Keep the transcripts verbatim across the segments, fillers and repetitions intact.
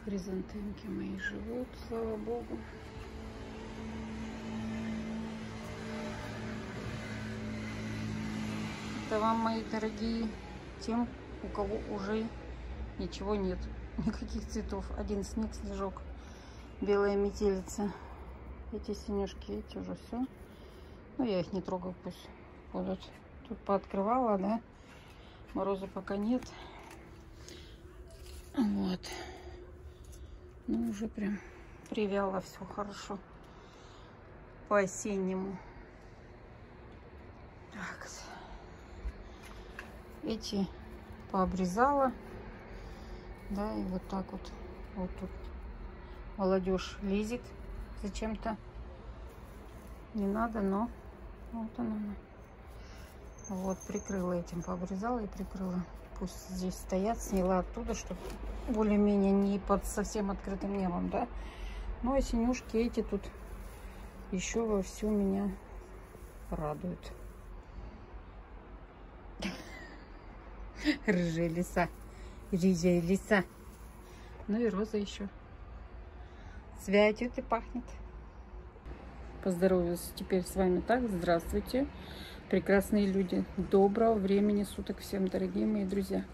Хризантемки мои живут, слава богу. Это вам, мои дорогие, тем, у кого уже ничего нет, никаких цветов. Один снег, снежок, белая метелица. Эти синюшки, эти уже все. Ну, я их не трогаю, пусть будут. Тут пооткрывала, да. Мороза пока нет. Вот. Ну, уже прям привяло все хорошо. По-осеннему. Так. Эти пообрезала. Да, и вот так вот. Вот тут молодежь лезет зачем-то. Не надо, но вот она. Вот, прикрыла этим, пообрезала и прикрыла. Пусть здесь стоят, сняла оттуда, чтобы более-менее не под совсем открытым небом, да. Ну, а синюшки эти тут еще вовсю меня радуют. Рыжая лиса, рыжая лиса. Ну и роза еще цветет и пахнет. Поздороваюсь теперь с вами так. Здравствуйте, прекрасные люди. Доброго времени суток всем, дорогие мои друзья.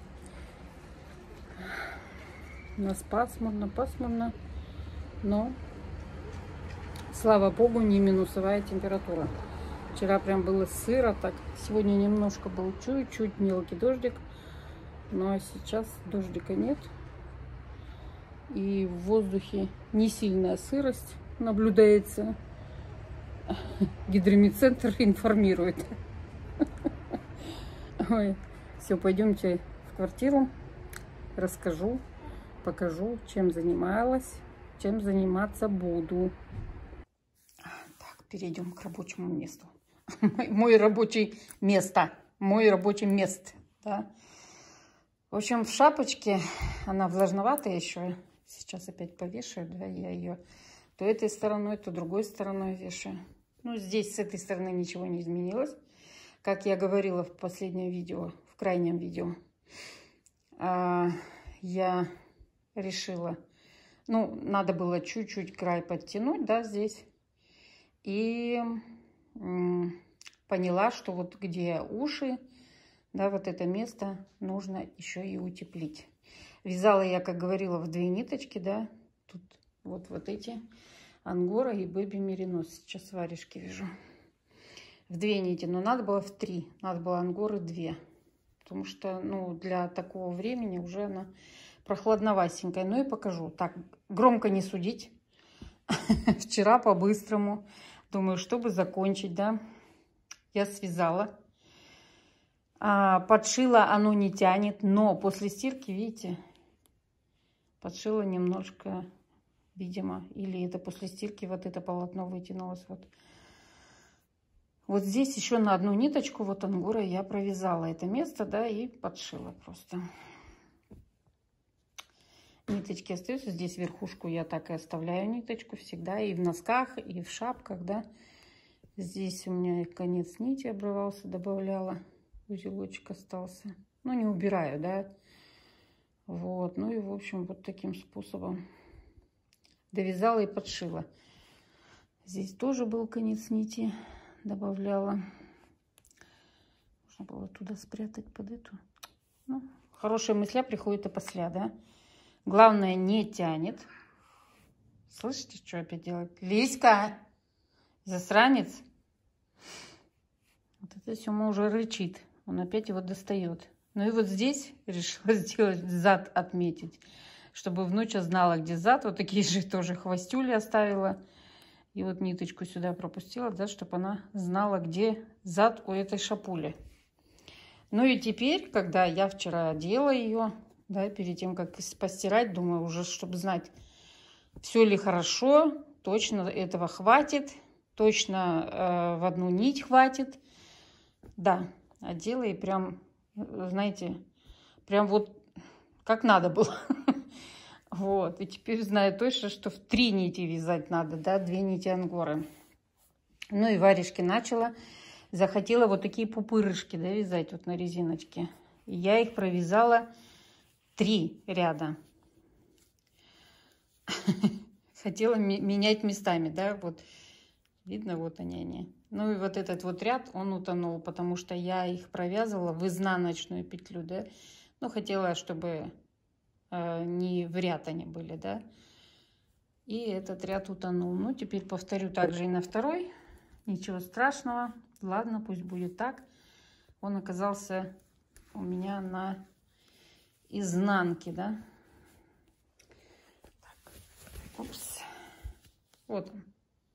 У нас пасмурно, пасмурно, но, слава богу, не минусовая температура. Вчера прям было сыро, так. Сегодня немножко был чуть-чуть мелкий дождик, но сейчас дождика нет. И в воздухе не сильная сырость наблюдается. Гидромедцентр информирует. Ой, все, пойдемте в квартиру, расскажу, покажу, чем занималась, чем заниматься буду. Так, перейдем к рабочему месту. Мой рабочий место, мой рабочий мест, да. В общем, в шапочке, она влажноватая еще, сейчас опять повешаю, да, я ее то этой стороной, то другой стороной вешаю. Ну, здесь с этой стороны ничего не изменилось. Как я говорила в последнем видео, в крайнем видео, я решила, ну, надо было чуть-чуть край подтянуть, да, здесь. И поняла, что вот где уши, да, вот это место нужно еще и утеплить. Вязала я, как говорила, в две ниточки, да, тут вот, вот эти ангора и бэби меринос. Сейчас варежки вяжу. В две нити, но надо было в три. Надо было ангоры две. Потому что, ну, для такого времени уже она прохладновасенькая. Ну и покажу. Так, громко не судить. Вчера по-быстрому. Думаю, чтобы закончить, да. Я связала. А, подшила, оно не тянет. Но после стирки, видите, подшила немножко... Видимо, или это после стирки вот это полотно вытянулось. Вот. Вот здесь еще на одну ниточку вот ангора я провязала это место, да, и подшила просто. Ниточки остаются. Здесь верхушку я так и оставляю ниточку всегда. И в носках, и в шапках, да. Здесь у меня конец нити обрывался, добавляла. Узелочек остался. Ну, не убираю, да. Вот. Ну и, в общем, вот таким способом довязала и подшила. Здесь тоже был конец нити. Добавляла. Можно было туда спрятать под эту. Ну, хорошая мысля приходит опосля, да. Главное, не тянет. Слышите, что опять делать? Лиська! Засранец! Вот это все уже рычит. Он опять его достает. Ну и вот здесь решила сделать зад, отметить. Чтобы внуча знала, где зад. Вот такие же тоже хвостюли оставила. И вот ниточку сюда пропустила, да, чтобы она знала, где зад у этой шапули. Ну и теперь, когда я вчера одела ее, да, перед тем, как постирать, думаю, уже, чтобы знать, все ли хорошо, точно этого хватит, точно э, в одну нить хватит. Да, одела и прям, знаете, прям вот как надо было. Вот, и теперь знаю точно, что в три нити вязать надо, да, две нити ангоры. Ну и варежки начала. Захотела вот такие пупырышки, да, вязать вот на резиночке. И я их провязала три ряда. хотела менять местами, да, вот. Видно, вот они они. Ну и вот этот вот ряд, он утонул, потому что я их провязывала в изнаночную петлю, да. Ну, хотела, чтобы э, не в ряд они были, да. И этот ряд утонул. Ну, теперь повторю также и на второй. Ничего страшного. Ладно, пусть будет так. Он оказался у меня на изнанке, да. Так. Упс. Вот он.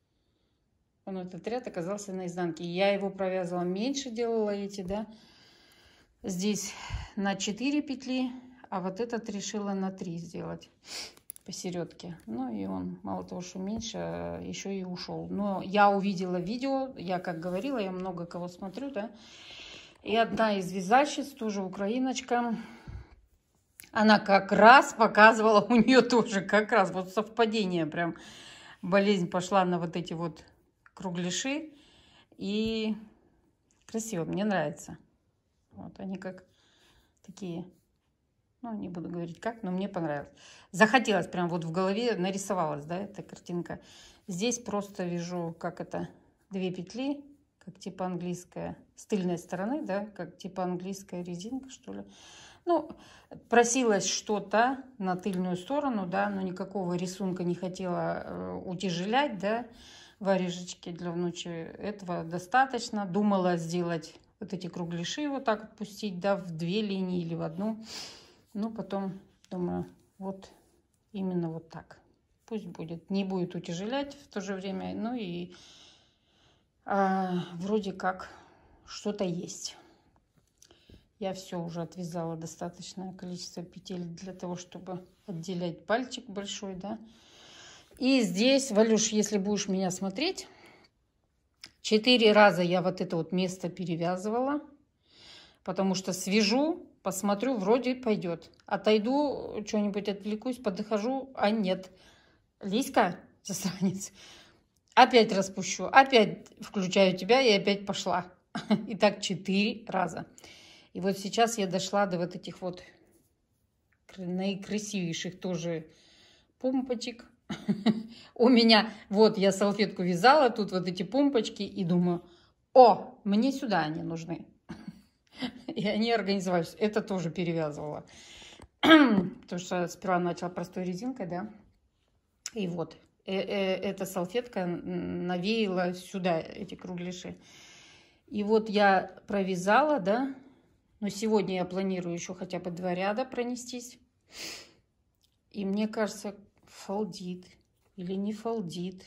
Он, этот ряд, оказался на изнанке. Я его провязывала меньше, делала эти, да. Здесь на четыре петли, а вот этот решила на три сделать посередке. Ну и он, мало того, что меньше, еще и ушел. Но я увидела видео, я, как говорила, я много кого смотрю, да. И одна из вязальщиц, тоже украиночка, она как раз показывала, у нее тоже как раз вот совпадение, прям болезнь пошла на вот эти вот кругляши. И красиво, мне нравится. Вот они как такие, ну, не буду говорить как, но мне понравилось. Захотелось, прям вот в голове нарисовалась, да, эта картинка. Здесь просто вяжу, как это, две петли, как типа английская, с тыльной стороны, да, как типа английская резинка, что ли. Ну, просилось что-то на тыльную сторону, да, но никакого рисунка не хотела э, утяжелять, да, варежечки для внучи. Этого достаточно. Думала сделать вот эти кругляши вот так отпустить, да, в две линии или в одну. Ну, потом думаю, вот именно вот так. Пусть будет. Не будет утяжелять в то же время. Ну и а, вроде как что-то есть. Я все уже отвязала достаточное количество петель для того, чтобы отделять пальчик большой, да. И здесь, Валюш, если будешь меня смотреть, четыре раза я вот это вот место перевязывала, потому что свяжу, посмотрю, вроде пойдет. Отойду, что-нибудь отвлекусь, подохожу, а нет. Лиська, засранец, опять распущу, опять включаю тебя и опять пошла. И так четыре раза. И вот сейчас я дошла до вот этих вот наикрасивейших тоже помпочек. У меня, вот я салфетку вязала, тут вот эти помпочки, и думаю, о, мне сюда они нужны. И они организовались. Это тоже перевязывала. Потому что сперва начала простой резинкой, да. И вот, эта салфетка навеяла сюда эти кругляши. И вот я провязала, да. Но сегодня я планирую еще хотя бы два ряда пронестись. И мне кажется, фалдит или не фалдит.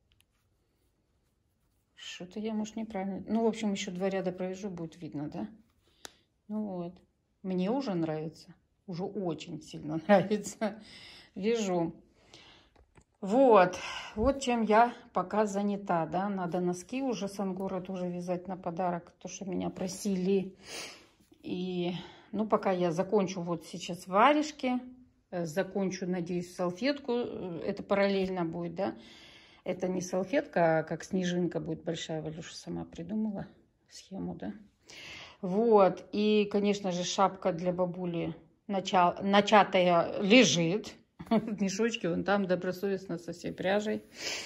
Что-то я, может, неправильно. Ну, в общем, еще два ряда провяжу, будет видно, да? Ну вот. Мне уже нравится. Уже очень сильно нравится. Вяжу. Вот. Вот чем я пока занята, да? Надо носки уже с ангора тоже вязать на подарок. То, что меня просили. И, ну, пока я закончу вот сейчас варежки. Закончу, надеюсь, салфетку. Это параллельно будет, да? Это не салфетка, а как снежинка будет большая. Валюша сама придумала схему, да? Вот. И, конечно же, шапка для бабули начал, начатая лежит. В мешочке, вон там, добросовестно со всей пряжей.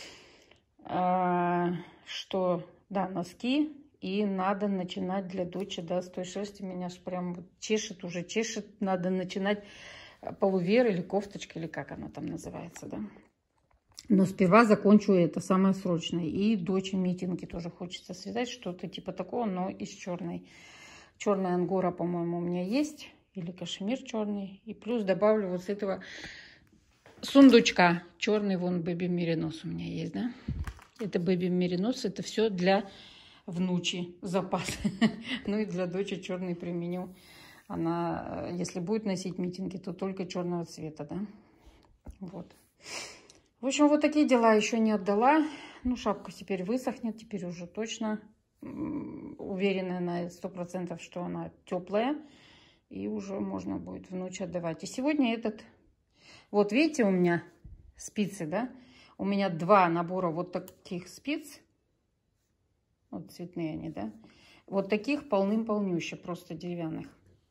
А, что, да, носки. И надо начинать для дочери, да, с той шерсти. Меня ж прям вот чешет, уже чешет. Надо начинать полувер или кофточка, или как она там называется, да. Но сперва закончу это, самое срочное. И дочь митинги тоже хочется связать, что-то типа такого, но из черной. Черная ангора, по-моему, у меня есть. Или кашемир черный. И плюс добавлю вот с этого сундучка. Черный вон Baby Merino у меня есть, да. Это Baby Merino, это все для внучи запас. Ну и для дочери черный применю. Она, если будет носить митинги, то только черного цвета, да. Вот. В общем, вот такие дела еще не отдала. Ну, шапка теперь высохнет. Теперь уже точно уверена на сто процентов, что она теплая. И уже можно будет внуче отдавать. И сегодня этот... Вот видите, у меня спицы, да? У меня два набора вот таких спиц. Вот цветные они, да? Вот таких полным-полнюще, просто деревянных.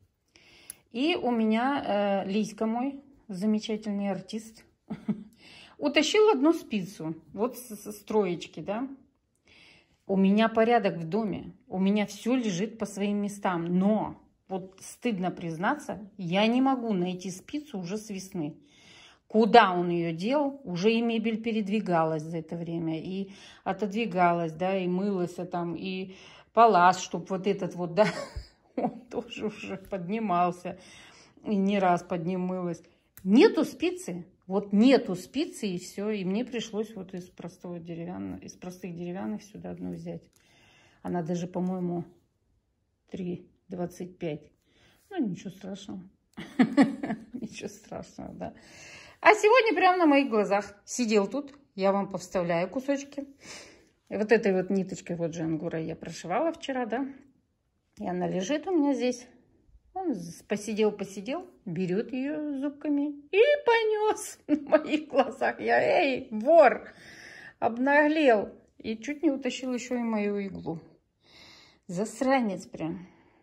И у меня э, Лиська мой, замечательный артист. Утащил одну спицу. Вот со строечки, да. У меня порядок в доме. У меня все лежит по своим местам. Но, вот стыдно признаться, я не могу найти спицу уже с весны. Куда он ее дел? Уже и мебель передвигалась за это время. И отодвигалась, да, и мылась там, и палас, чтобы вот этот вот, да, он тоже уже поднимался. И не раз под ним мылась. Нету спицы. Вот нету спицы, и все. И мне пришлось вот из простого деревянного, из простых деревянных сюда одну взять. Она даже, по-моему, три двадцать пять. Ну, ничего страшного. Ничего страшного, да. А сегодня прямо на моих глазах сидел тут. Я вам повставляю кусочки. И вот этой вот ниточкой вот же ангура я прошивала вчера, да. И она лежит у меня здесь. Он посидел-посидел, берет ее зубками и понес на моих глазах. Я, эй, вор, обнаглел. И чуть не утащил еще и мою иглу. Засранец прям.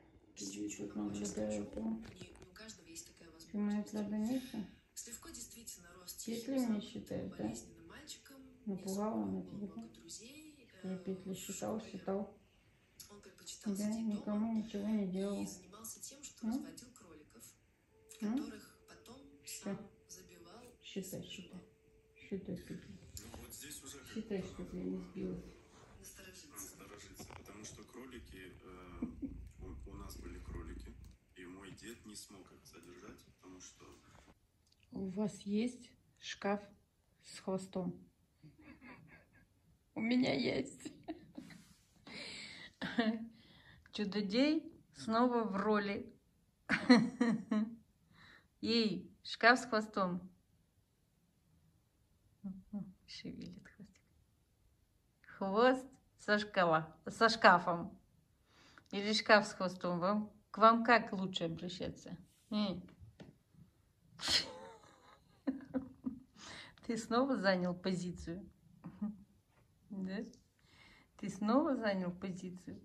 Петли мне считают, да? Напугала она тебя, да? Я петли считал, считал. Да, никому ничего не делал. Тем, что разводил кроликов, которых потом сам забивал. Считай, считай. Считай, петли. Вот здесь уже считай, что ты не сбилась. Насторожиться. Насторожиться, потому что кролики, э, у, у нас были кролики, и мой дед не смог их содержать, потому что... У вас есть шкаф с хвостом? У меня есть. Чудодей снова в роли. Ей, шкаф с хвостом. Шевелит хвостик. Хвост со шкафа, со шкафом. Или шкаф с хвостом. Вам, к вам как лучше обращаться? Эй. Ты снова занял позицию? Да? Ты снова занял позицию?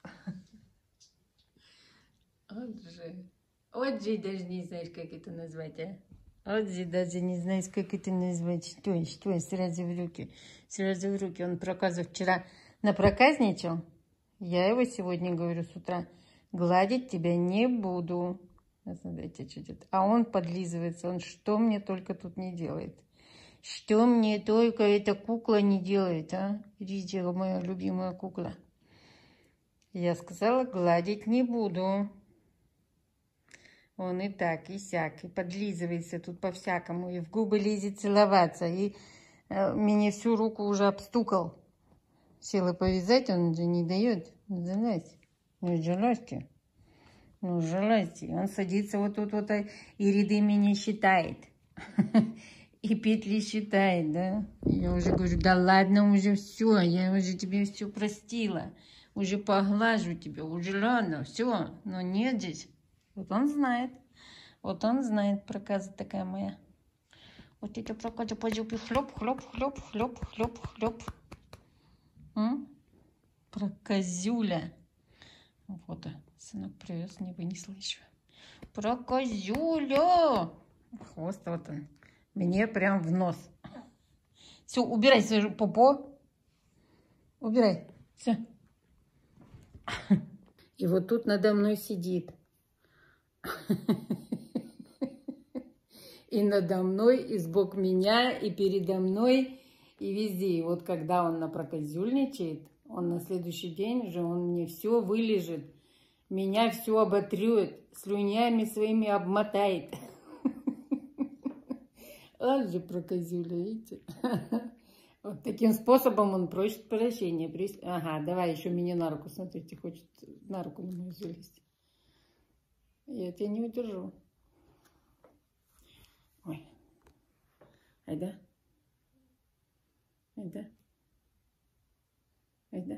Вот же. Вот же даже не знаешь, как это назвать, а? Вот же даже не знаешь, как это назвать. Что, что, сразу в руки. Сразу в руки. Он проказу вчера напроказничал. Я его сегодня, говорю, с утра, гладить тебя не буду. Смотрите, что делает. А он подлизывается. Он что мне только тут не делает. Что мне только эта кукла не делает, а? Видите, моя любимая кукла. Я сказала, гладить не буду. Он и так, и сяк, и подлизывается тут по-всякому, и в губы лезет целоваться, и э, меня всю руку уже обстукал. Села повязать, он же не дает. Залазь. Ну, залазьте. Ну, залазьте. Он садится вот тут вот, и ряды меня считает. И петли считает, да? Я уже говорю, да ладно, уже все, я уже тебе все простила. Уже поглажу тебя, уже ладно, все. Но нет здесь. Вот он знает. Вот он знает, проказа такая моя. Вот это проказа по жопе. Хлоп, хлоп, хлоп, хлоп, хлоп, хлоп. М? Проказюля. Вот, сынок привез, не вынесла еще. Проказюля. Хвост вот он. Мне прям в нос. Все, убирай свою попо. Убирай. Все. И вот тут надо мной сидит. И надо мной, и сбоку меня, и передо мной, и везде. И вот когда он напроказюльничает, он на следующий день уже, он мне все вылежит, меня все оботрет, слюнями своими обмотает. Аж же проказюля, видите? Вот таким способом он просит прощения. Ага, давай еще меня на руку, смотрите, хочет на руку на мою залезть. Я тебя не удержу. Ой. Айда. Айда. Айда.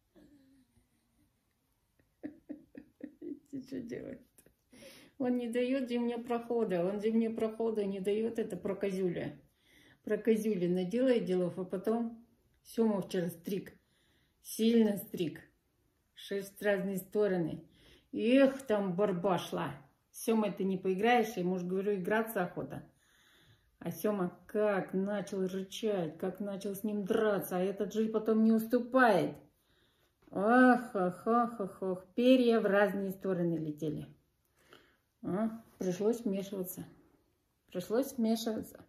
Ты что делаешь? Он не дает же мне прохода. Он же мне прохода не дает. Это проказюля. Проказюля наделает делов, а потом Сёма вчера стриг. Сильно стриг. Шерсть в разные стороны. Эх, там борьба шла. Сёма, ты не поиграешь, я, может, говорю, играться охота. А Сёма как начал рычать, как начал с ним драться, а этот же потом не уступает. Ах, ах, ах, ах, ах, перья в разные стороны летели. А, пришлось вмешиваться. Пришлось вмешиваться.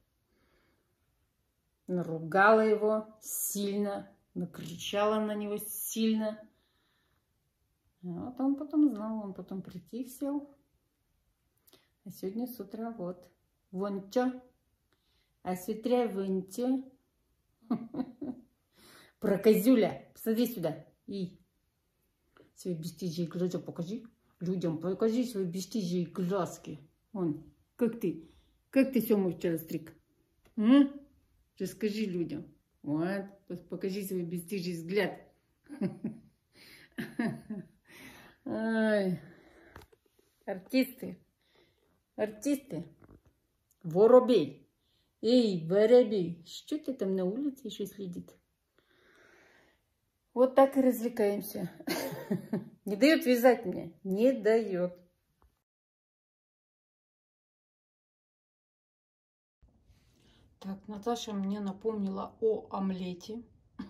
Наругала его сильно, накричала на него сильно. Вот он потом знал, он потом притих, сел. А сегодня с утра вот. Вон чё. А с утра вон чё. Прокозюля, посмотри сюда. И свои бесстыжие глаза покажи. Людям покажи свои бесстыжие глазки. Вон, как ты? Как ты Сёму вчера стриг? М? Расскажи людям. Вот, покажи свой бесстыжий взгляд. Ай. Артисты. Артисты. Воробей. Эй, воробей, что ты там на улице еще следит? Вот так и развлекаемся. Не дает вязать мне. Не дает. Так, Наташа мне напомнила о омлете.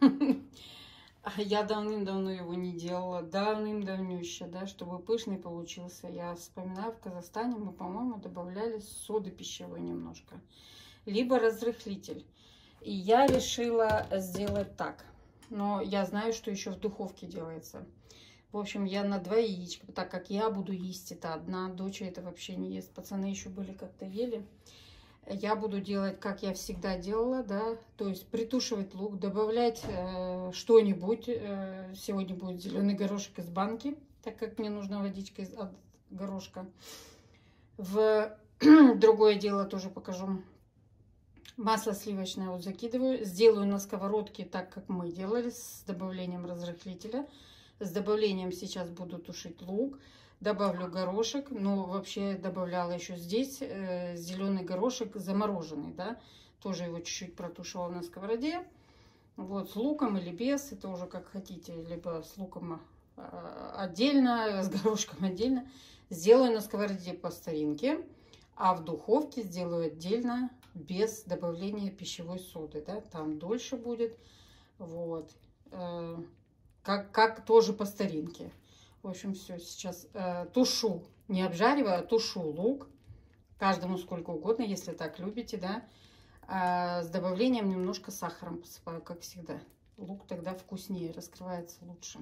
Я давным-давно его не делала. Давным-давнюще, да, чтобы пышный получился. Я вспоминаю, в Казахстане мы, по-моему, добавляли соды пищевой немножко. Либо разрыхлитель. И я решила сделать так. Но я знаю, что еще в духовке делается. В общем, я на два яичка, так как я буду есть это одна, дочь это вообще не ест. Пацаны еще были как-то ели. Я буду делать, как я всегда делала, да, то есть притушивать лук, добавлять э, что-нибудь. Э, сегодня будет зеленый горошек из банки, так как мне нужна водичка из, от горошка. В другое дело тоже покажу. Масло сливочное вот закидываю, сделаю на сковородке так, как мы делали, с добавлением разрыхлителя. С добавлением сейчас буду тушить лук. Добавлю горошек, но вообще добавляла еще здесь э, зеленый горошек замороженный, да, тоже его чуть-чуть протушивала на сковороде, вот, с луком или без, это уже как хотите, либо с луком э, отдельно, с горошком отдельно. Сделаю на сковороде по старинке, а в духовке сделаю отдельно, без добавления пищевой соды, да, там дольше будет, вот, э, как, как тоже по старинке. В общем, все, сейчас э, тушу, не обжариваю, а тушу лук. Каждому сколько угодно, если так любите, да. А с добавлением немножко сахаром посыпаю, как всегда. Лук тогда вкуснее, раскрывается лучше.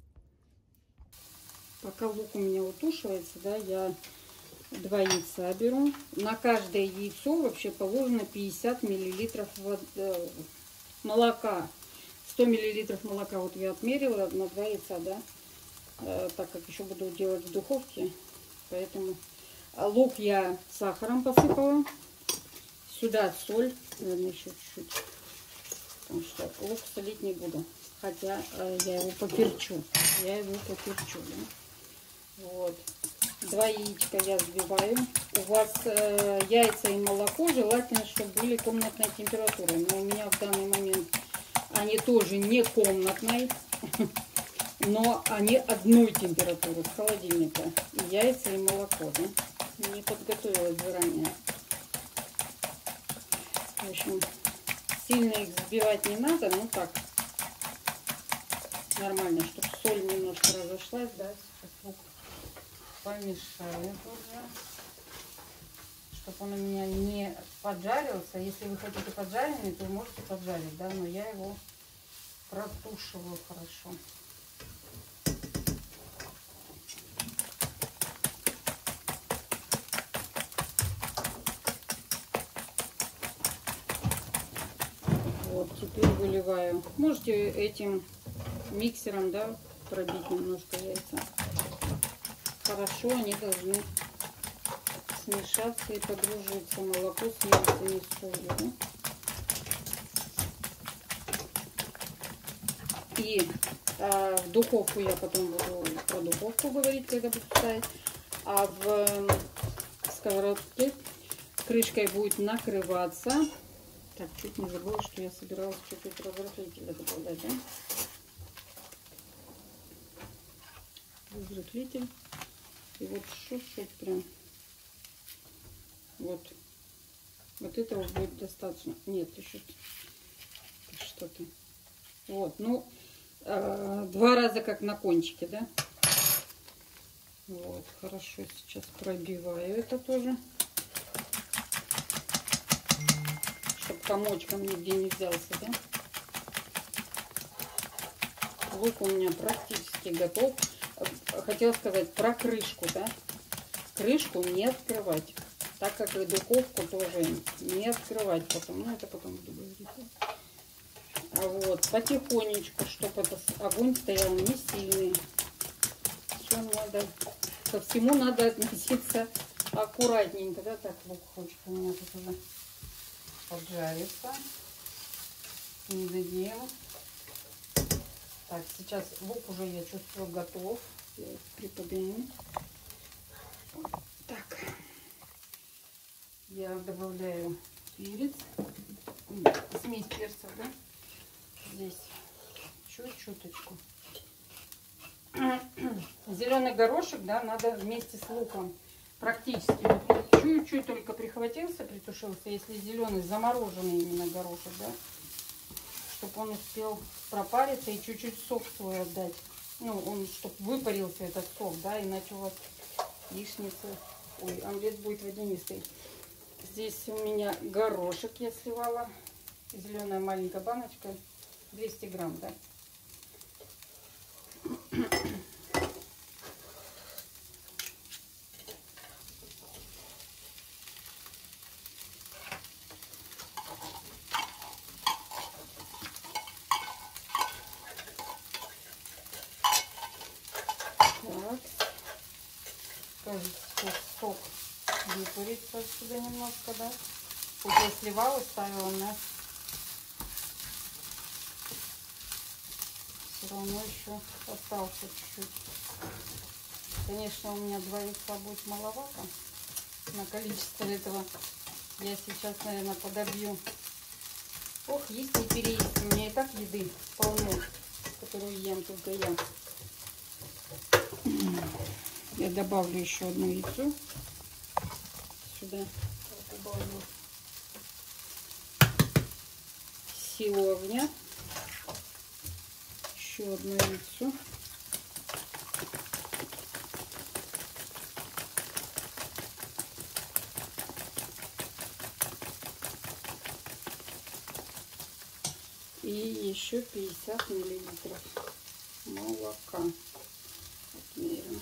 Пока лук у меня утушивается, да, я два яйца беру. На каждое яйцо вообще положено пятьдесят миллилитров воды, молока. сто миллилитров молока вот я отмерила на два яйца, да. Так как еще буду делать в духовке, поэтому лук я сахаром посыпала, сюда соль, наверное, еще чуть-чуть, потому что лук солить не буду, хотя я его поперчу, я его поперчу, да? Вот, два яичка я взбиваю. У вас э, яйца и молоко желательно, чтобы были комнатной температуры, но у меня в данный момент они тоже не комнатной. Но они одной температуры, с холодильника. И яйца, и молоко, да? Не подготовилась заранее. В общем, сильно их взбивать не надо, но так. Нормально, чтобы соль немножко разошлась, да? Сейчас лук помешаю тоже. Чтобы он у меня не поджарился. Если вы хотите поджаренный, то можете поджарить, да? Но я его протушиваю хорошо. Вот, теперь выливаю. Можете этим миксером, да, пробить немножко яйца. Хорошо они должны смешаться и подружиться. Молоко с яйцами и солью, да? И а, в духовку я потом буду про духовку говорить, когда буду ставить. А в сковородке крышкой будет накрываться. Так, чуть не забыла, что я собиралась чуть-чуть разрыхлителя добавлять, да? Разрыхлитель. И вот чуть-чуть прям. Вот. Вот этого будет достаточно. Нет, еще что-то. Вот, ну, э, два раза как на кончике, да? Вот, хорошо, сейчас пробиваю это тоже. Чтобы комочком нигде не взялся, да? Лук у меня практически готов. Хотела сказать про крышку, да? Крышку не открывать. Так как и духовку тоже не открывать потом. Ну, это потом буду говорить. А вот, потихонечку, чтобы этот огонь стоял не сильный. Все надо, ко всему надо относиться аккуратненько, да? Так, лук хочет у меня тут уже поджарится. Не дадим. Так, сейчас лук уже, я чувствую, готов. Я их приподниму. Так. Я добавляю перец. Смесь перцев, да? Здесь чуть-чуточку. Зеленый горошек, да, надо вместе с луком. Практически. Вот чуть-чуть только прихватился, притушился. Если зеленый, замороженный именно горошек, да? Чтобы он успел пропариться и чуть-чуть сок свой отдать. Ну, он, чтобы выпарился этот сок, да, иначе у вас яичница, ой, омлет будет водянистый. Здесь у меня горошек я сливала, зеленая маленькая баночка, двести грамм, да. Кажется, сок выпарится отсюда немножко, да? Вот я сливала, ставила на... Все равно еще остался чуть-чуть. Конечно, у меня два яйца будет маловато на количество этого. Я сейчас, наверное, подобью. Ох, есть не переесть. У меня и так еды полно, которую ем только я. Я добавлю еще одно яйцо. Сюда добавлю силу огня. Еще одно яйцо. И еще пятьдесят миллилитров молока. Отмерим.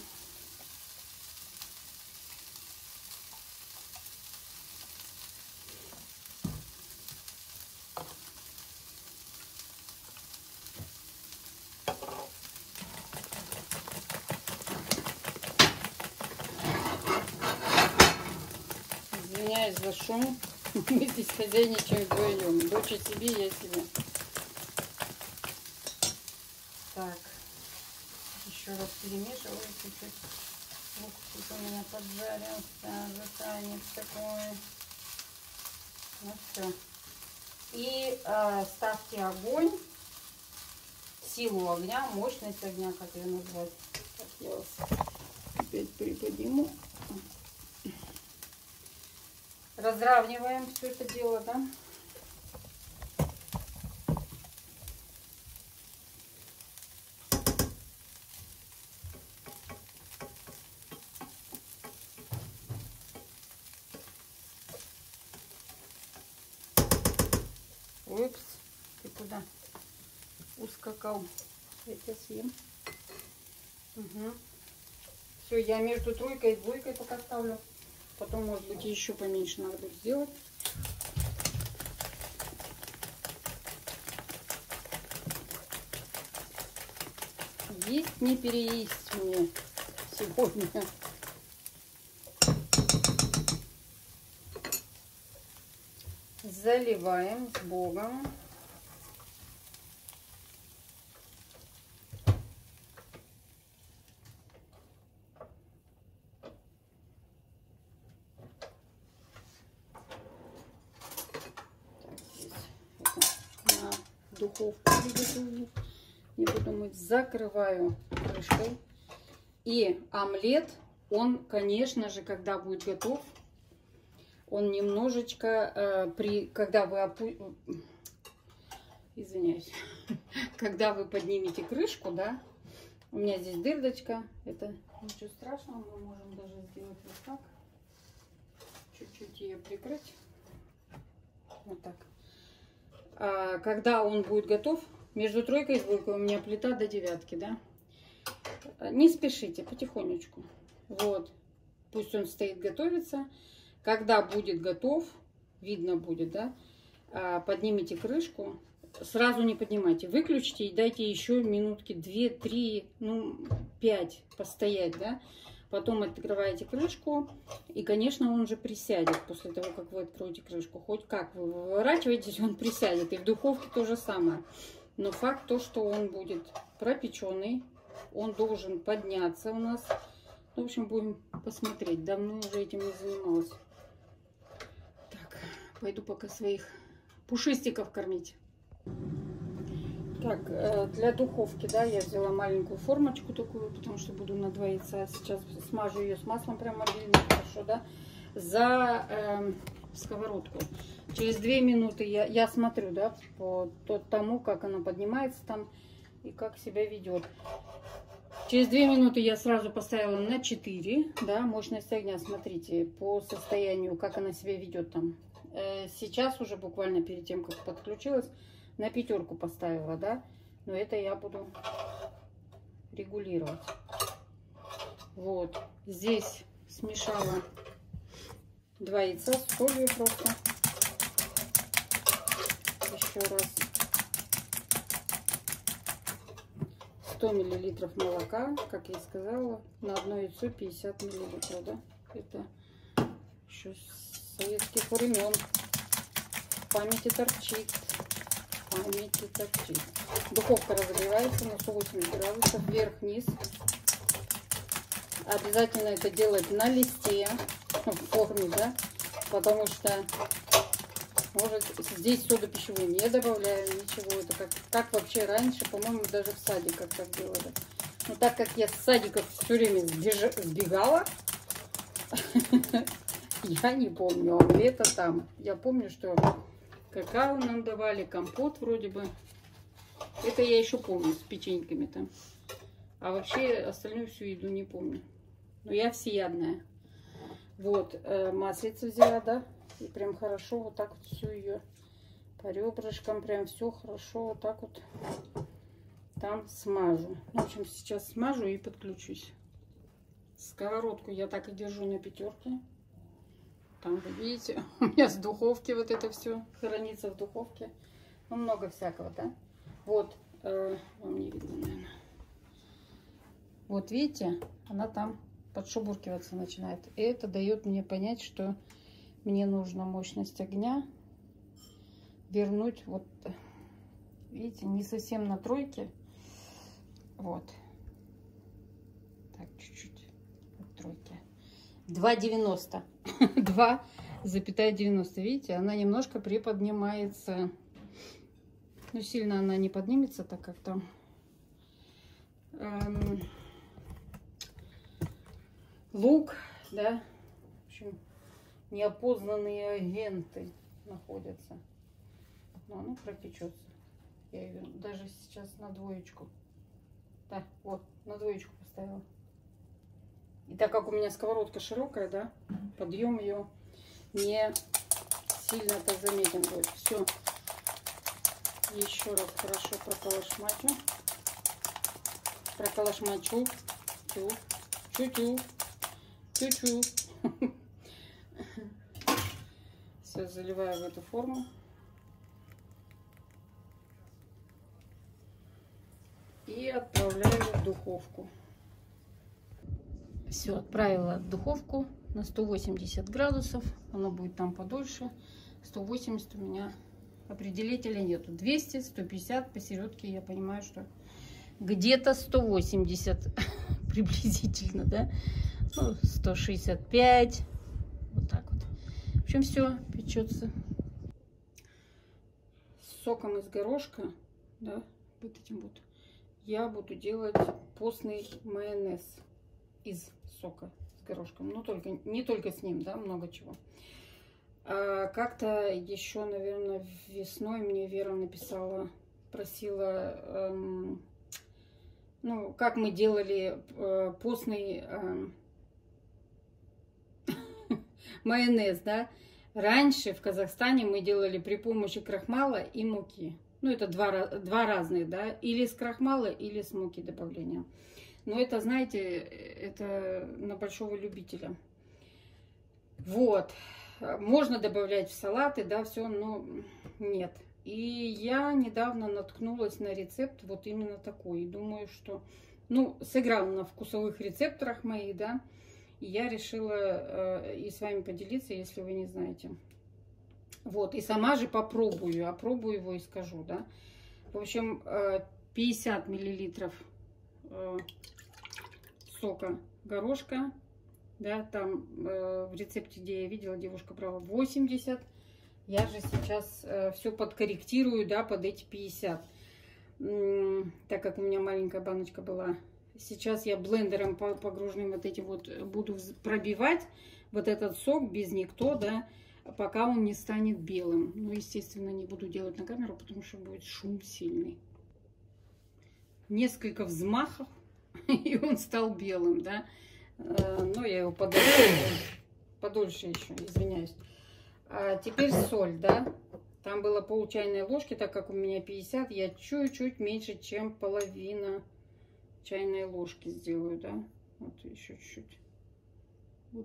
Извиняюсь за шум. Мы здесь хозяйничаем вдвоем. Дочь себе, я себе. Так. Еще раз перемешиваю чуть-чуть. Лук тут у меня поджарился. Засранец такой. Ну все. И э, ставьте огонь. Силу огня, мощность огня, как ее назвать. Так, я вас опять приподниму. Разравниваем все это дело, да? Упс, ты куда ускакал? Я тебя съем. Угу. Все, я между тройкой и двойкой пока ставлю. Потом, может быть, еще поменьше надо будет сделать. Есть не переесть мне сегодня. Заливаем с Богом. Духовку приготовлю. Не буду мыть. Закрываю крышкой. И омлет, он, конечно же, когда будет готов, он немножечко, э, при, когда вы опу... извиняюсь, когда вы поднимете крышку, да, у меня здесь дырочка, это ничего страшного, мы можем даже сделать вот так, чуть-чуть ее прикрыть, вот так. А когда он будет готов, между тройкой и двойкой у меня плита до девятки, да, не спешите, потихонечку, вот, пусть он стоит, готовится, когда будет готов, видно будет, да, поднимите крышку. Сразу не поднимайте, выключите и дайте еще минутки две-три, ну пять постоять, да. Потом открываете крышку, и, конечно, он же присядет после того, как вы откроете крышку. Хоть как вы выворачиваетесь, он присядет. И в духовке то же самое. Но факт то, что он будет пропеченный, он должен подняться у нас. В общем, будем посмотреть. Давно уже этим не занималась. Так, пойду пока своих пушистиков кормить. Так, для духовки, да, я взяла маленькую формочку такую, потому что буду на два яйца. Сейчас смажу ее с маслом прям обильно, хорошо, да, за э, сковородку. Через две минуты я, я смотрю, да, по тому, как она поднимается там и как себя ведет. Через две минуты я сразу поставила на четыре, да, мощность огня, смотрите, по состоянию, как она себя ведет там. Э, сейчас уже буквально перед тем, как подключилась, на пятерку поставила, да, но это я буду регулировать. Вот, здесь смешала два яйца с солью просто. Еще раз. сто миллилитров молока, как я и сказала, на одно яйцо пятьдесят миллилитров, да. Это еще с советских времен. В памяти торчит. Памяти торчит. Духовка разогревается на сто восемьдесят градусов, вверх-вниз. Обязательно это делать на листе, в форме, да, потому что, может, здесь соду пищевую не добавляю, ничего. Это как, как вообще раньше, по-моему, даже в садиках так делали. Но так как я с садиков все время сбеж... сбегала, я не помню, омлета там. Я помню, что какао нам давали, компот вроде бы. Это я еще помню, с печеньками там. А вообще остальную всю еду не помню. Но я всеядная. Вот, э, маслица взяла, да. И прям хорошо вот так вот всю ее по ребрышкам. Прям все хорошо вот так вот там смажу. В общем, сейчас смажу и подключусь. Сковородку я так и держу на пятерке. Там, вы видите, у меня с духовки вот это все хранится в духовке. Ну, много всякого, да. Вот, э, вам не видно, наверное. Вот, видите, она там подшубуркиваться начинает. И это дает мне понять, что мне нужно мощность огня вернуть. Вот, видите, не совсем на тройке. Вот. Так, чуть-чуть от тройки. два девяносто. два девяносто. Видите, она немножко приподнимается. Ну, сильно она не поднимется, так как там эм, лук, да, в общем, неопознанные агенты находятся. Но оно пропечется. Я ее даже сейчас на двоечку. Да, вот, на двоечку поставила. И так как у меня сковородка широкая, да, подъем ее не сильно-то заметен будет. Все. Еще раз хорошо проколошмачу. Проколошмачу. Чу-чу. Чу-чу. Все, заливаю в эту форму. И отправляю в духовку. Все, отправила в духовку на сто восемьдесят градусов. Она будет там подольше. сто восемьдесят у меня определителя нету. двести, сто пятьдесят посередке. Я понимаю, что где-то сто восемьдесят приблизительно, да? Ну, сто шестьдесят пять. Вот так вот. В общем, все печется. С соком из горошка, да, вот этим вот, я буду делать постный майонез из сока с горошком. Но только, не только с ним, да, много чего. А как-то еще, наверное, весной мне Вера написала, просила, эм, ну, как мы делали э, постный э, майонез, да. Раньше в Казахстане мы делали при помощи крахмала и муки. Ну, это два, два разных, да, или с крахмала, или с муки добавления. Но это, знаете, это на большого любителя. Вот. Можно добавлять в салаты, да, все, но нет. И я недавно наткнулась на рецепт вот именно такой. И думаю, что, ну, сыграл на вкусовых рецепторах моих, да. И я решила э, и с вами поделиться, если вы не знаете. Вот, и сама же попробую, опробую его и скажу, да. В общем, э, пятьдесят миллилитров э, сока горошка. Да, там э, в рецепте, где я видела, девушка брала восемьдесят. Я же сейчас э, все подкорректирую, да, под эти пятьдесят. М-м, так как у меня маленькая баночка была. Сейчас я блендером погруженным вот этим вот буду пробивать вот этот сок без никто, да, пока он не станет белым. Ну, естественно, не буду делать на камеру, потому что будет шум сильный. Несколько взмахов, и он стал белым, да. Но я его подольше, подольше еще, извиняюсь. А теперь соль, да. Там было пол чайной ложки, так как у меня пятьдесят, я чуть-чуть меньше, чем половина чайной ложки сделаю, да. Вот еще чуть-чуть. Вот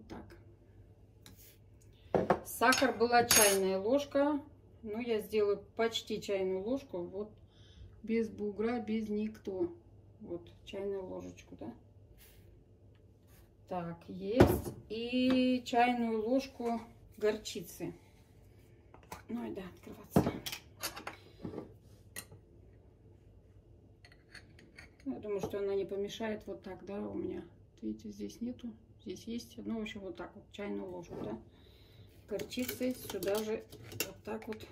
так. Сахар была чайная ложка. Ну, я сделаю почти чайную ложку. Вот без бугра, без никто. Вот чайную ложечку, да. Так, есть. И чайную ложку горчицы. Ну и да, открываться. Я думаю, что она не помешает вот так, да, у меня. Видите, здесь нету, здесь есть. Ну, в общем, вот так вот, чайную ложку, да. Горчицы сюда же вот так вот.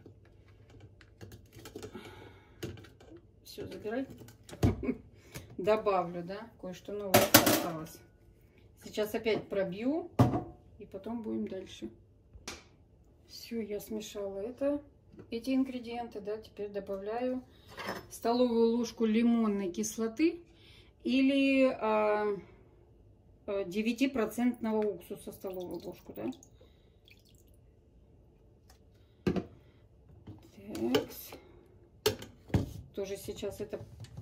Все, забирай. Добавлю, да, кое-что новое осталось. Сейчас опять пробью, и потом будем дальше. Все, я смешала это, эти ингредиенты, да, теперь добавляю столовую ложку лимонной кислоты или девятипроцентного уксуса, столовую ложку, да. Так. Тоже сейчас это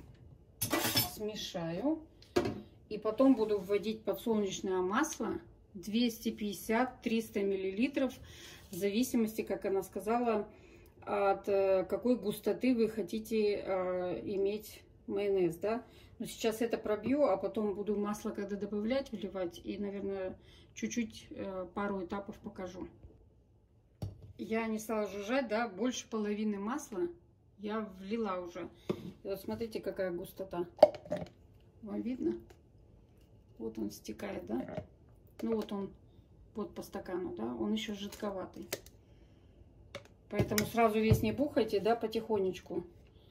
смешаю. И потом буду вводить подсолнечное масло двести пятьдесят — триста миллилитров, в зависимости, как она сказала, от какой густоты вы хотите э, иметь майонез, да. Но сейчас это пробью, а потом буду масло, когда добавлять, вливать, и, наверное, чуть-чуть э, пару этапов покажу. Я не стала жужжать, да, больше половины масла я влила уже. И вот смотрите, какая густота. Вам видно? Вот он стекает, да? Ну вот он, вот по стакану, да? Он еще жидковатый. Поэтому сразу весь не бухайте, да, потихонечку.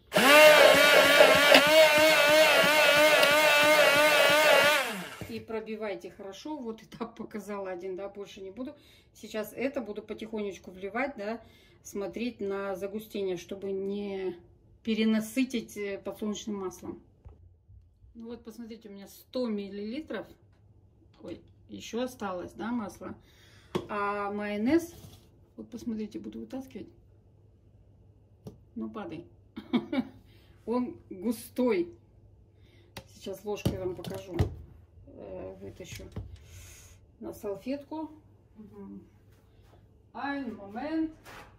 И пробивайте хорошо. Вот этап показала один, да, больше не буду. Сейчас это буду потихонечку вливать, да, смотреть на загустение, чтобы не перенасытить подсолнечным маслом. Ну вот, посмотрите, у меня сто миллилитров. Ой, еще осталось, да, масло. А майонез, вот посмотрите, буду вытаскивать. Ну, падай. Он густой. Сейчас ложкой вам покажу. Вытащу на салфетку. Один момент.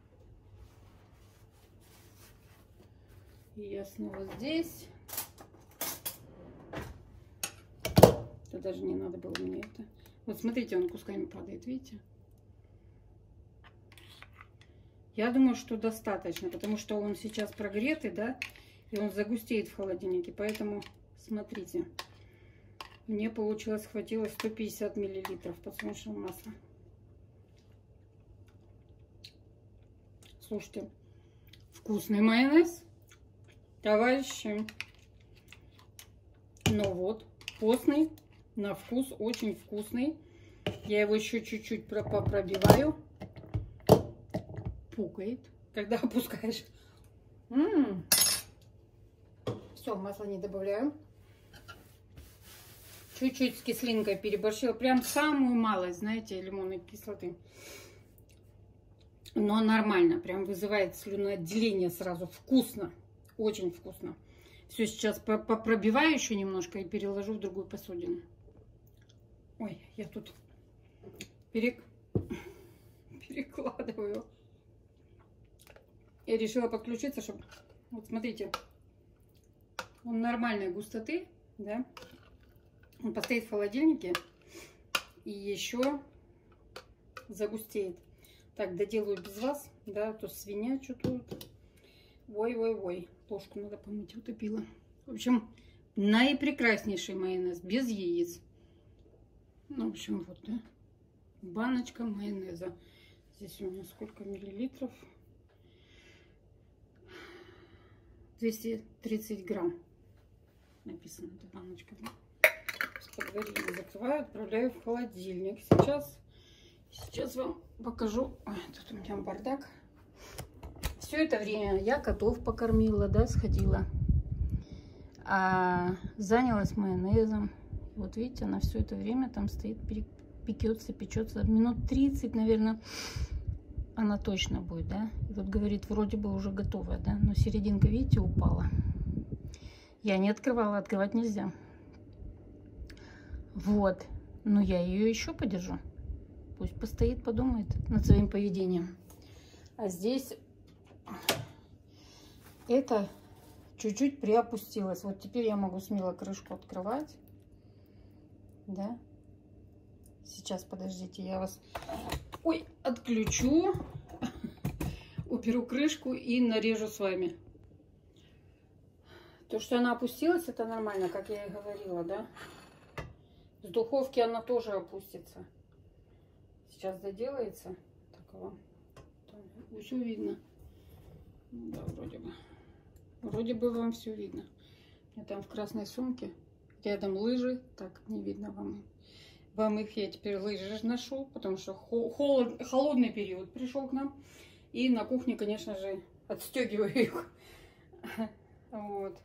И я снова здесь. Это даже не надо было мне это. Вот смотрите, он кусками падает, видите? Я думаю, что достаточно, потому что он сейчас прогретый, да, и он загустеет в холодильнике. Поэтому смотрите, мне получилось, хватило сто пятьдесят миллилитров подсолнечного масла. Слушайте, вкусный майонез, товарищи. Ну вот, постный, на вкус очень вкусный. Я его еще чуть-чуть пробиваю. пукает, когда опускаешь. М-м-м. Все, масло не добавляю. Чуть-чуть с кислинкой переборщила. Прям самую малость, знаете, лимонной кислоты. Но нормально. Прям вызывает слюноотделение сразу. Вкусно. Очень вкусно. Все, сейчас попробиваю еще немножко и переложу в другую посудину. Ой, я тут перек... перекладываю. Я решила подключиться, чтобы... Вот смотрите. Он нормальной густоты, да? Он постоит в холодильнике и еще загустеет. Так, доделаю без вас, да, то свинячу тут. Ой-ой-ой, ложку надо помыть, утопила. В общем, наипрекраснейший майонез, без яиц. Ну, в общем, вот, да, баночка майонеза. Здесь у меня сколько миллилитров? двести тридцать грамм написано, эта баночка. Подварили, закрываю, отправляю в холодильник. Сейчас, сейчас вам покажу. Ой, тут у меня бардак. Все это время я котов покормила, да, сходила. А занялась майонезом. Вот видите, она все это время там стоит, пекется, печется. Минут тридцать, наверное, она точно будет, да. И вот говорит, вроде бы уже готовая, да. Но серединка, видите, упала. Я не открывала, открывать нельзя. Вот, но я ее еще подержу. Пусть постоит, подумает над своим поведением. А здесь это чуть-чуть приопустилось. Вот теперь я могу смело крышку открывать. Да. Сейчас, подождите, я вас... Ой, отключу. Уберу крышку и нарежу с вами. То, что она опустилась, это нормально, как я и говорила, да. С духовки она тоже опустится. Сейчас доделается. Так, вам все видно. Да, вроде бы. Вроде бы вам все видно. Я там в красной сумке. Рядом лыжи. Так, не видно вам. Вам их я теперь лыжи ношу, потому что холод, холодный период пришел к нам. И на кухне, конечно же, отстегиваю их. Вот.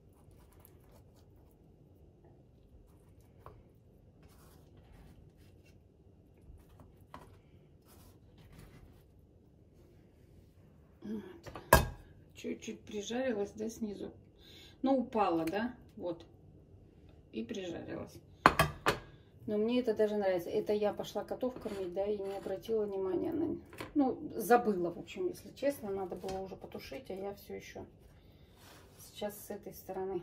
Чуть-чуть прижарилась, да, снизу. Но упала, да, вот. И прижарилась. Но мне это даже нравится. Это я пошла котов кормить, да, и не обратила внимания на... Ну, забыла, в общем, если честно. Надо было уже потушить, а я все еще сейчас с этой стороны.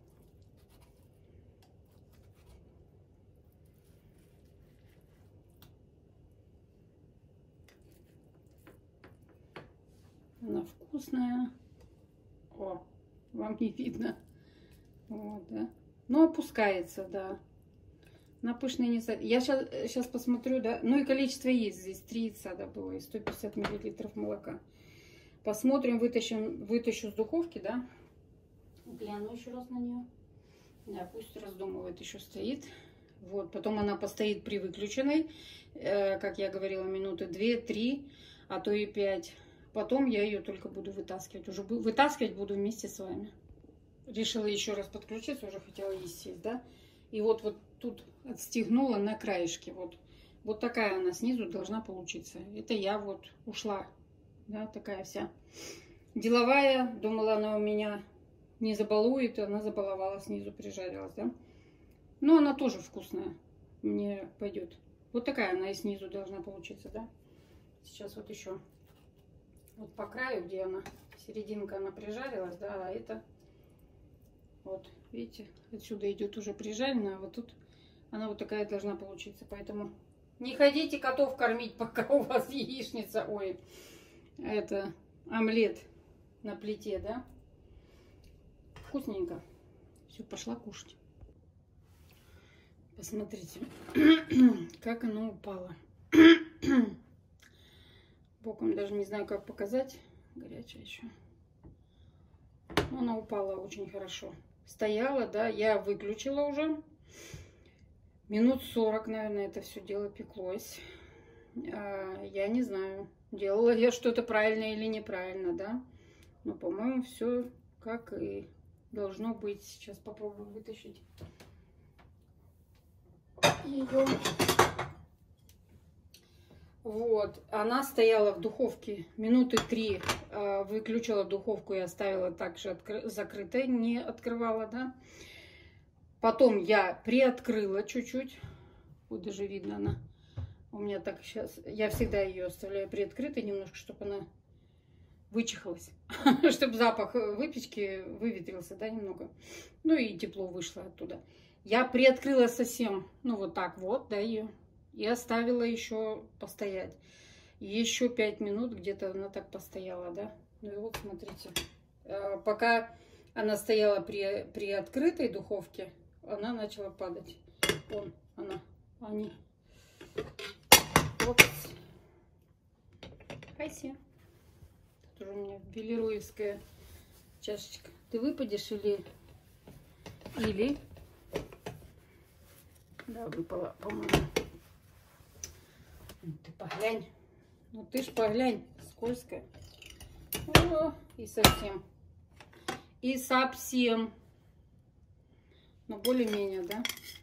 Она вкусная. О, вам не видно. Вот, да. Но опускается, да. На пышный не сад. Я сейчас, сейчас посмотрю, да. Ну и количество яиц здесь. Три яйца, да, было. И сто пятьдесят миллилитров молока. Посмотрим, вытащим, вытащу с духовки, да. Гляну еще раз на нее. Да, пусть раздумывает, еще стоит. Вот, потом она постоит при выключенной. Э, как я говорила, минуты две-три, а то и пять. Потом я ее только буду вытаскивать. Уже вытаскивать буду вместе с вами. Решила еще раз подключиться, уже хотела есть сесть, да. И вот, вот тут отстегнула на краешке. Вот, вот такая она снизу должна получиться. Это я вот ушла, да, такая вся деловая. Думала, она у меня не забалует, она забаловала, снизу прижарилась, да. Но она тоже вкусная, мне пойдет. Вот такая она и снизу должна получиться, да. Сейчас вот еще. Вот по краю, где она, серединка, она прижарилась, да, а это, вот, видите, отсюда идет уже прижаренная, а вот тут она вот такая должна получиться. Поэтому не ходите котов кормить, пока у вас яичница, ой, это омлет на плите, да. Вкусненько. Все, пошла кушать. Посмотрите, как оно упало. Боком даже не знаю, как показать. Горячая еще. Но она упала очень хорошо. Стояла, да, я выключила уже. Минут сорок, наверное, это все дело пеклось. А, я не знаю. делала я что-то правильно или неправильно, да. Но, по-моему, все как и должно быть. Сейчас попробую вытащить ее. Вот, она стояла в духовке минуты три, выключила духовку и оставила также откры... закрытой, не открывала, да. Потом я приоткрыла чуть-чуть, вот даже видно она, у меня так сейчас, я всегда ее оставляю приоткрытой немножко, чтобы она вычихалась, чтобы запах выпечки выветрился, да, немного, ну и тепло вышло оттуда. Я приоткрыла совсем, ну вот так вот, да, ее. И оставила еще постоять. Еще пять минут где-то она так постояла, да. Ну и вот, смотрите. Пока она стояла при, при открытой духовке, она начала падать. Вон она, они. Вот. Хайси. Тут уже у меня белеруевская чашечка. Ты выпадешь или... Или... Да, выпала, по-моему. Ты поглянь. Ну ты ж поглянь. Скользкая. О, и совсем. И совсем. Но более-менее, да?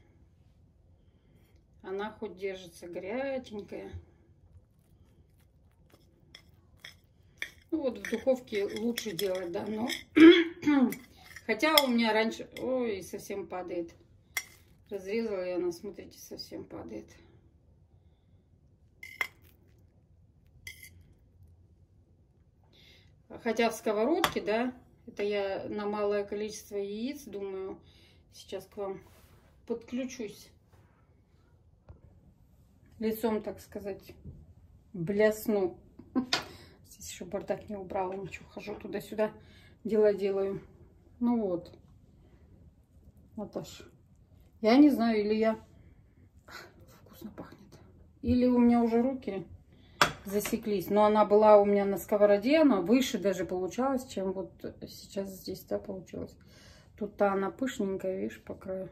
Она хоть держится горяченькая. Ну вот в духовке лучше делать, да, но... Хотя у меня раньше... Ой, совсем падает. Разрезала я, она, смотрите, совсем падает. Хотя в сковородке, да, это я на малое количество яиц, думаю, сейчас к вам подключусь. Лицом, так сказать, блясну. Здесь еще бардак не убрала, ничего, хожу туда-сюда, дела делаю. Ну вот. Вот аж. Я не знаю, или я... Вкусно пахнет. Или у меня уже руки засеклись. Но она была у меня на сковороде, она выше даже получалась, чем вот сейчас здесь, да, получилось. Тут-то она пышненькая, видишь, по краю.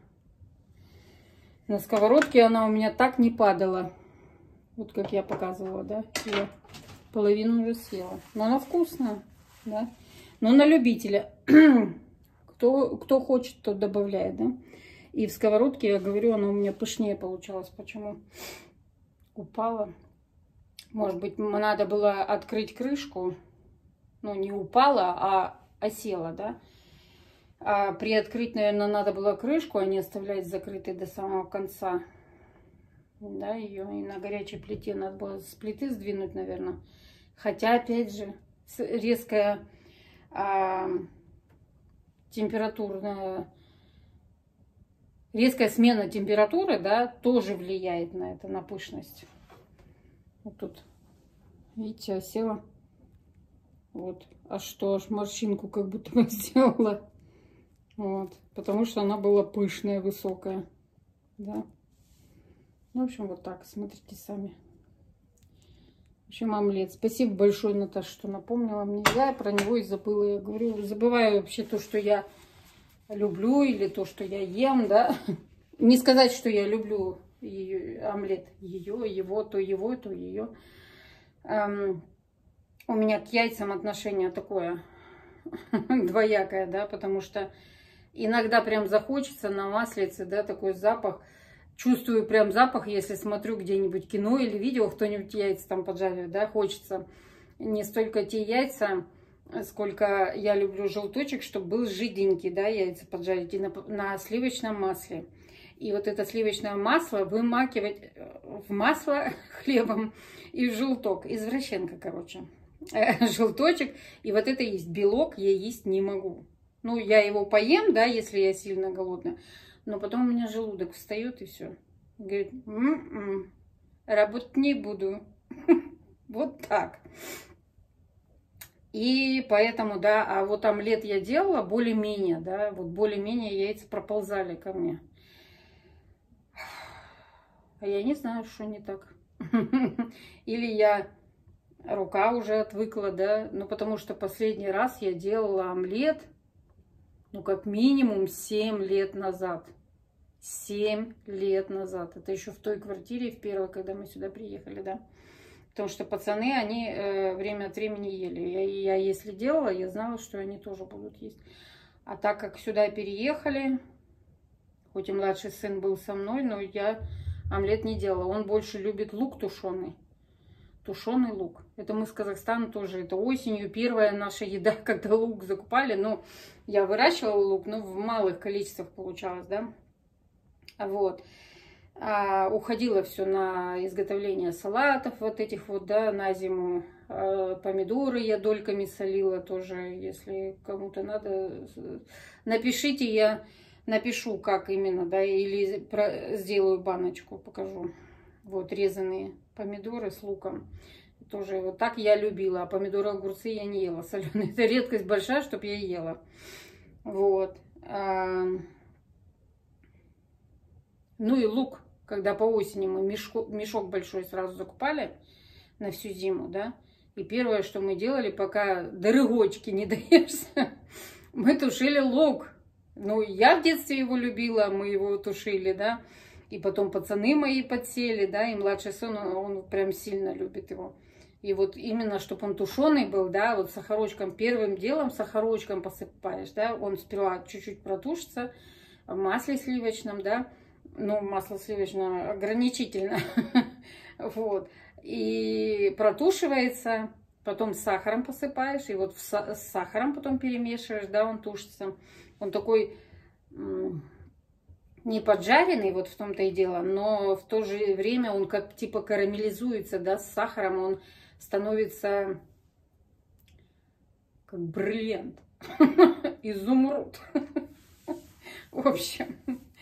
На сковородке она у меня так не падала. Вот как я показывала, да. Я половину уже съела. Но она вкусная, да. Но на любителя. Кто, кто хочет, тот добавляет, да. И в сковородке, я говорю, она у меня пышнее получалась. Почему? Упала. Может быть, надо было открыть крышку. Ну, не упала, а осела, да. А приоткрыть, наверное, надо было крышку, а не оставлять закрытой до самого конца. Да, ее и на горячей плите надо было с плиты сдвинуть, наверное. Хотя, опять же, резкая а, температурная... Резкая смена температуры, да, тоже влияет на это, на пышность. Вот тут, видите, осела. Вот. А что, аж морщинку как будто бы сделала. Вот. Потому что она была пышная, высокая. Да. Ну, в общем, вот так. Смотрите сами. В общем, омлет. Спасибо большое, Наташа, что напомнила мне. Я про него и забыла. Я говорю, забываю вообще то, что я... люблю, или то, что я ем, да. Не сказать, что я люблю ее, омлет. Ее, его, то его, то ее. Эм, у меня к яйцам отношение такое двоякое, да, потому что иногда прям захочется на маслице, да, такой запах. Чувствую прям запах, если смотрю где-нибудь кино или видео, кто-нибудь яйца там поджаривает, да, хочется не столько те яйца, сколько я люблю желточек, чтобы был жиденький, да, яйца поджарить и на, на сливочном масле. И вот это сливочное масло вымакивать в масло хлебом и в желток. Извращенка, короче. Желточек. И вот это есть белок, я есть не могу. Ну, я его поем, да, если я сильно голодная. Но потом у меня желудок встает и все. Говорит, м-м, работать не буду. Вот так. И поэтому, да, а вот омлет я делала более-менее, да, вот более-менее яйца проползали ко мне. А я не знаю, что не так. Или я рука уже отвыкла, да, ну потому что последний раз я делала омлет, ну как минимум семь лет назад. семь лет назад. Это еще в той квартире, в первой, когда мы сюда приехали, да. Потому что пацаны, они э, время от времени ели. Я, я если делала, я знала, что они тоже будут есть. А так как сюда переехали, хоть и младший сын был со мной, но я омлет не делала. Он больше любит лук тушеный. Тушеный лук. Это мы с Казахстана тоже. Это осенью первая наша еда, когда лук закупали. Но я выращивала лук, но в малых количествах получалось, да. Вот. А уходило все на изготовление салатов вот этих вот, да, на зиму. А помидоры я дольками солила тоже. Если кому-то надо, напишите, я напишу, как именно, да, или про... сделаю баночку, покажу. Вот резаные помидоры с луком. Тоже вот так я любила. А помидоры, огурцы я не ела соленые. Это редкость большая, чтобы я ела. Вот. А... Ну и лук. Когда по осени мы мешок, мешок большой сразу закупали на всю зиму, да. И первое, что мы делали, пока до рыгочки не доешься, мы тушили лук. Ну, я в детстве его любила, мы его тушили, да. И потом пацаны мои подсели, да, и младший сын, он, он прям сильно любит его. И вот именно, чтобы он тушеный был, да, вот сахарочком, первым делом сахарочком посыпаешь, да, он сперва чуть-чуть протушится в масле сливочном, да, ну, масло сливочное ограничительно, вот, и протушивается, потом с сахаром посыпаешь, и вот с сахаром потом перемешиваешь, да, он тушится, он такой... не поджаренный, вот в том-то и дело, но в то же время он как типа карамелизуется, да, с сахаром, он становится как бриллиант, изумруд. В общем,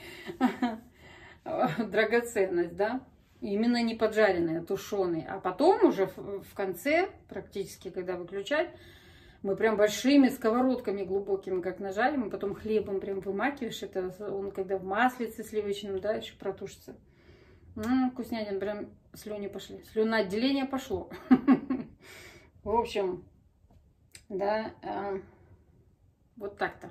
драгоценность, да, именно не поджаренный, а тушеный. А потом уже в конце, практически, когда выключать, мы прям большими сковородками глубокими, как нажали, мы потом хлебом прям вымакиваешь, это он когда в маслице сливочном, да, еще протушится. М-м, вкуснятин, прям слюни пошли, слюноотделение пошло. В общем, да, вот так-то.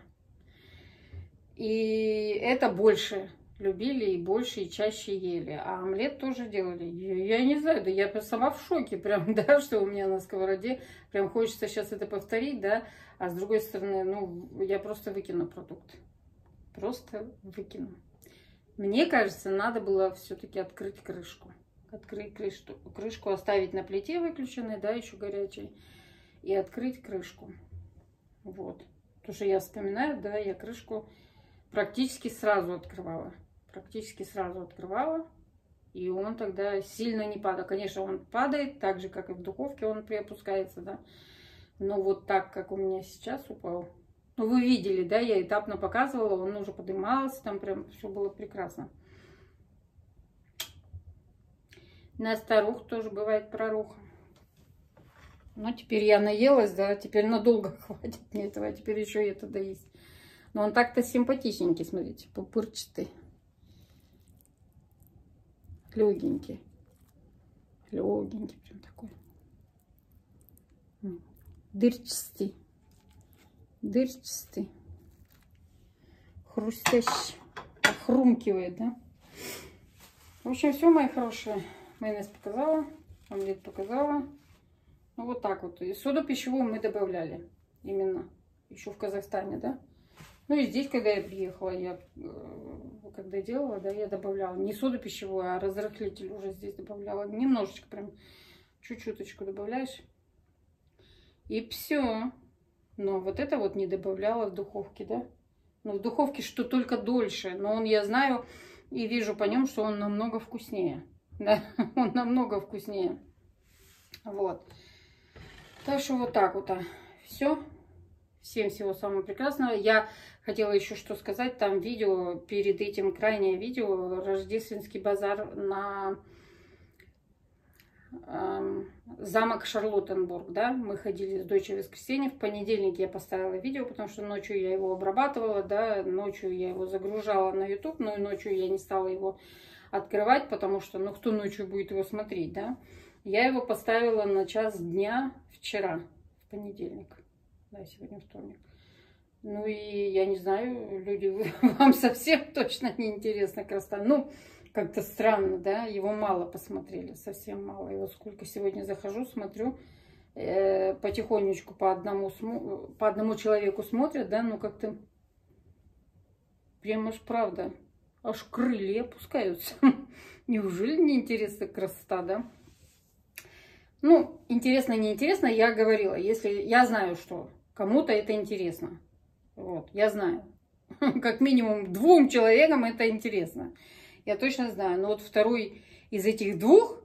И это больше любили, и больше, и чаще ели. А омлет тоже делали. Я, я не знаю, да я сама в шоке прям, да, что у меня на сковороде. Прям хочется сейчас это повторить, да. А с другой стороны, ну, я просто выкину продукт. Просто выкину. Мне кажется, надо было все-таки открыть крышку. Открыть крышку, крышку оставить на плите выключенной, да, еще горячей. И открыть крышку. Вот. Потому что я вспоминаю, да, я крышку практически сразу открывала. Практически сразу открывала. И он тогда сильно не падал. Конечно, он падает, так же, как и в духовке он приопускается, да. Но вот так, как у меня сейчас упал. Ну, вы видели, да, я этапно показывала, он уже поднимался, там прям все было прекрасно. На старух тоже бывает проруха. Ну, теперь я наелась, да, теперь надолго хватит мне этого, а теперь еще и это доесть. Но он так-то симпатичненький, смотрите, пупырчатый. Легенький. Легенький прям такой. Дырчатый. Дырчатый. Хрустящий. Охрумкивает, да? В общем, все, мои хорошие. Майонез показала. Омлет показала. Ну, вот так вот. И соду пищевую мы добавляли. Именно. Еще в Казахстане, да? Ну, и здесь, когда я приехала, я, когда делала, да, я добавляла. Не соду пищевую, а разрыхлитель уже здесь добавляла. Немножечко прям. Чуть-чуточку добавляешь. И все. Но вот это вот не добавляла в духовке, да? Ну, в духовке что только дольше. Но он, я знаю и вижу по нем, что он намного вкуснее. Да, он намного вкуснее. Вот. Так что вот так вот. Все. Всем всего самого прекрасного. Я хотела еще что сказать. Там видео, перед этим крайнее видео, рождественский базар на э, замок Шарлоттенбург. Да? Мы ходили с дочерью в воскресенье. В понедельник я поставила видео, потому что ночью я его обрабатывала. Да? Ночью я его загружала на YouTube, но и ночью я не стала его открывать, потому что, ну, кто ночью будет его смотреть, да? Я его поставила на час дня вчера, в понедельник. Да, сегодня вторник. Ну и я не знаю, люди, вам совсем точно не интересна красота. Ну, Как-то странно, да? Его мало посмотрели, совсем мало. И вот сколько сегодня захожу, смотрю, э, потихонечку по одному, по одному человеку смотрят, да? Ну, как-то прям аж правда, аж крылья опускаются. Неужели не интересна красота, да? Ну, интересно, неинтересно, я говорила. Если я знаю, что кому-то это интересно. Вот, я знаю. Как минимум двум человекам это интересно. Я точно знаю. Но вот второй из этих двух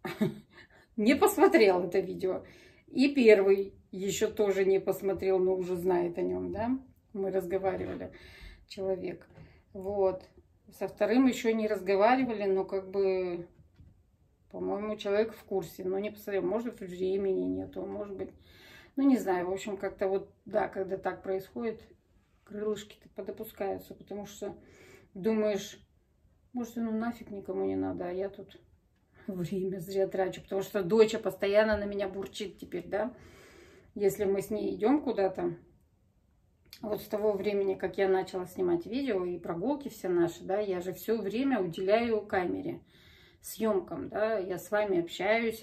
не посмотрел это видео. И первый еще тоже не посмотрел, но уже знает о нем, да? Мы разговаривали, человек. Вот. Со вторым еще не разговаривали, но как бы, по-моему, человек в курсе. Но не посмотрел. Может, времени нету, может быть. Ну, не знаю. В общем, как-то вот, да, когда так происходит, крылышки-то подопускаются. Потому что думаешь, может, ну нафиг никому не надо, а я тут время зря трачу. Потому что доча постоянно на меня бурчит теперь, да. Если мы с ней идем куда-то, вот с того времени, как я начала снимать видео и прогулки все наши, да, я же все время уделяю камере, съемкам, да, я с вами общаюсь.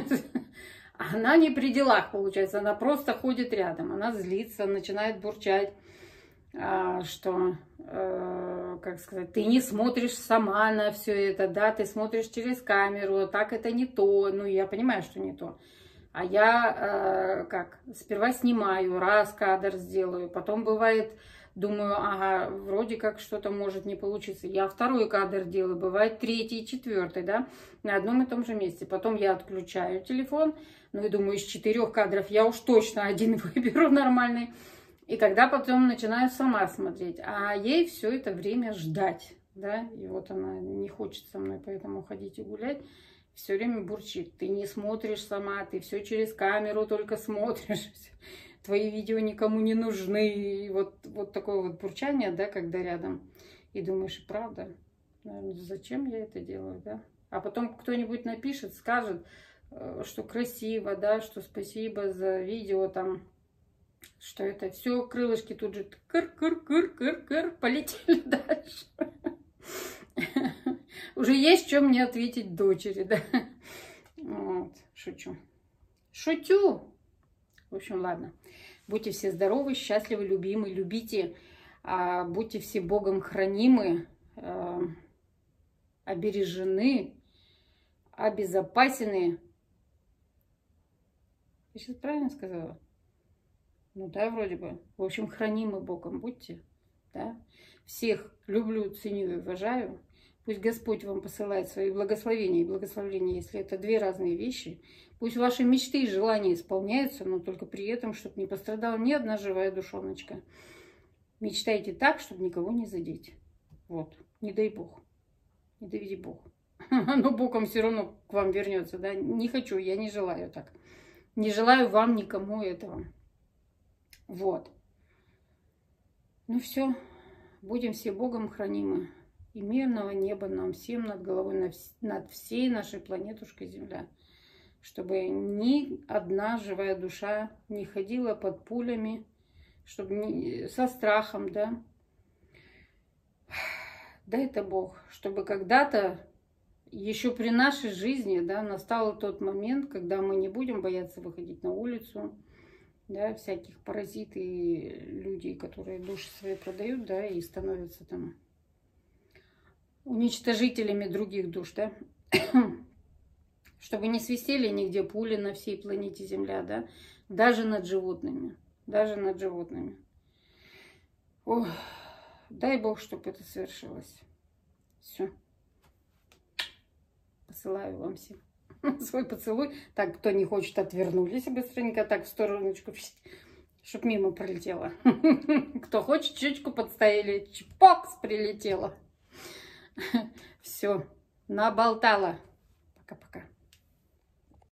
Она не при делах, получается, она просто ходит рядом, она злится, начинает бурчать, что, как сказать, ты не смотришь сама на все это, да, ты смотришь через камеру, так это не то, ну, я понимаю, что не то. А я, как, сперва снимаю, раз кадр сделаю, потом бывает, думаю, ага, вроде как что-то может не получиться. Я второй кадр делаю, бывает третий, четвертый, да, на одном и том же месте. Потом я отключаю телефон, ну и думаю, из четырех кадров я уж точно один выберу нормальный. И тогда потом начинаю сама смотреть. А ей все это время ждать, да, и вот она не хочет со мной поэтому ходить и гулять. Все время бурчит. Ты не смотришь сама, ты все через камеру только смотришь. Твои видео никому не нужны. И вот, вот такое вот бурчание, да, когда рядом. И думаешь, правда, наверное, зачем я это делаю, да? А потом кто-нибудь напишет, скажет, что красиво, да, что спасибо за видео, там, что это все, крылышки тут же кыр-кыр-кыр-кыр-кыр, полетели дальше. Уже есть что мне ответить дочери, да. Вот, шучу. Шутю. В общем, ладно. Будьте все здоровы, счастливы, любимы, любите. А, будьте все Богом хранимы, а, обережены, обезопасены. Я сейчас правильно сказала? Ну да, вроде бы. В общем, хранимы Богом будьте. Да? Всех люблю, ценю и уважаю. Пусть Господь вам посылает свои благословения и благословения, если это две разные вещи. Пусть ваши мечты и желания исполняются, но только при этом, чтобы не пострадала ни одна живая душоночка. Мечтайте так, чтобы никого не задеть. Вот. Не дай Бог. Не доведи Бог. Но боком все равно к вам вернется. Да? Не хочу, я не желаю так. Не желаю вам никому этого. Вот. Ну все. Будем все Богом хранимы. И мирного неба нам всем над головой, над всей нашей планетушкой Земля. Чтобы ни одна живая душа не ходила под пулями, чтобы не, со страхом, да. Дай-то Бог, чтобы когда-то, еще при нашей жизни, да, настал тот момент, когда мы не будем бояться выходить на улицу, да, всяких паразитов и людей, которые души свои продают, да, и становятся там уничтожителями других душ, да, чтобы не свистели нигде пули на всей планете Земля, да, даже над животными, даже над животными. Ох, дай Бог, чтобы это совершилось. Все. Посылаю вам всем свой поцелуй. Так, кто не хочет, отвернулись быстренько, так в стороночку, чтоб мимо пролетело. Кто хочет, чучку подставили, чпокс, прилетело. Все, наболтала. Пока-пока.